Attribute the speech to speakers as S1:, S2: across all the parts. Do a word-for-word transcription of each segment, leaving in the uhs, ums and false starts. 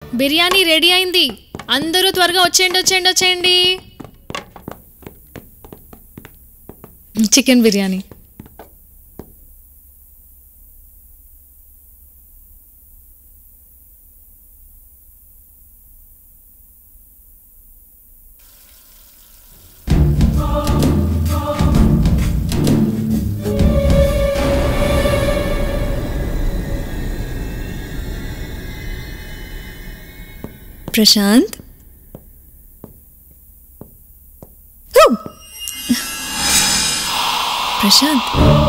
S1: Biryani ready అయింది. అందరూ త్వరగా వచ్చేయండి వచ్చేయండి వచ్చేయండి. Chicken biryani. Prashant, Prashant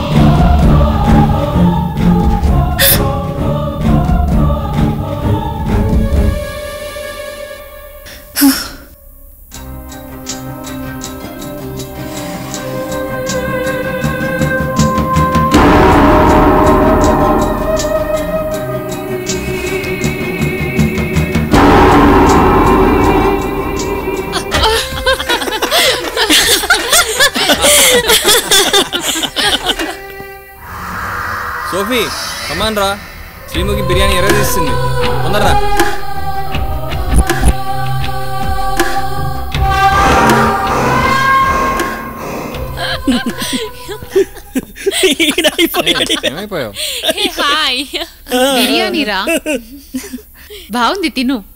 S2: Sophie come on, Sreemukhi biryani ఎర్ర తీస్తుంది, తొందరరా.
S3: బిర్యానీ రా బాగుంది, తిను.